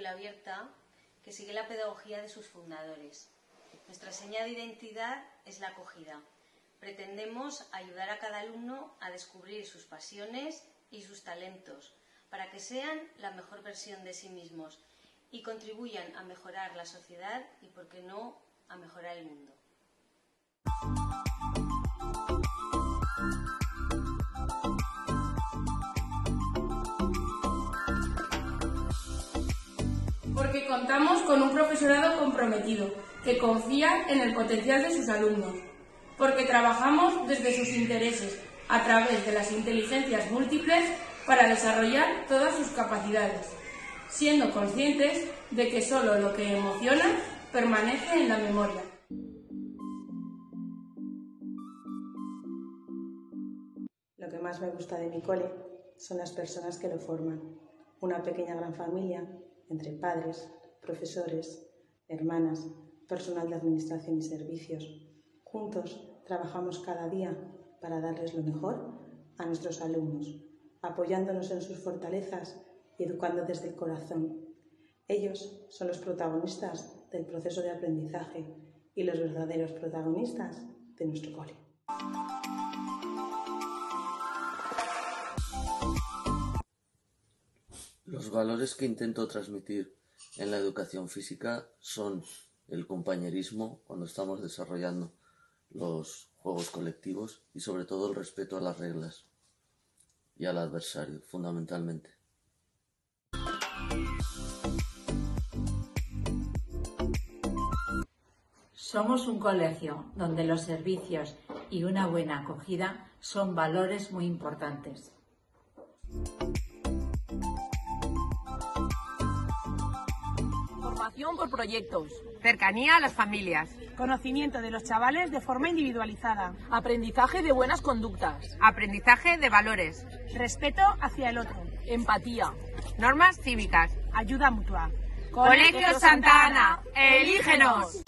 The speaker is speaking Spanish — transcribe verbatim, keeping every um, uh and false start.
escuela abierta que sigue la pedagogía de sus fundadores. Nuestra seña de identidad es la acogida. Pretendemos ayudar a cada alumno a descubrir sus pasiones y sus talentos para que sean la mejor versión de sí mismos y contribuyan a mejorar la sociedad y, por qué no, a mejorar el mundo. Porque contamos con un profesorado comprometido, que confía en el potencial de sus alumnos. Porque trabajamos desde sus intereses, a través de las inteligencias múltiples, para desarrollar todas sus capacidades, siendo conscientes de que solo lo que emociona permanece en la memoria. Lo que más me gusta de mi cole son las personas que lo forman. Una pequeña gran familia entre padres, profesores, hermanas, personal de administración y servicios. Juntos trabajamos cada día para darles lo mejor a nuestros alumnos, apoyándonos en sus fortalezas y educando desde el corazón. Ellos son los protagonistas del proceso de aprendizaje y los verdaderos protagonistas de nuestro cole. Los valores que intento transmitir en la educación física son el compañerismo cuando estamos desarrollando los juegos colectivos y sobre todo el respeto a las reglas y al adversario, fundamentalmente. Somos un colegio donde los servicios y una buena acogida son valores muy importantes. Formación por proyectos, cercanía a las familias, Conocimiento de los chavales de forma individualizada, aprendizaje de buenas conductas, aprendizaje de valores, respeto hacia el otro, empatía, normas cívicas, ayuda mutua. Colegio Santa Ana, elígenos.